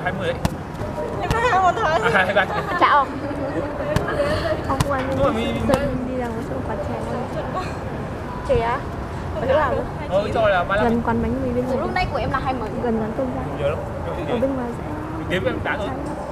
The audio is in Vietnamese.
20 đấy. Em có 21 thôi. 23. Chào. Hôm qua mình đi ra một chỗ quán chè. Chị á? Ở chỗ nào nữa? Cho là 35. Gần quán bánh mì bên ngoài. Lúc nãy của em là 20. Gần quán tôm rang. Nhớ lắm. Ở bên ngoài sẽ kiếm em đã rồi.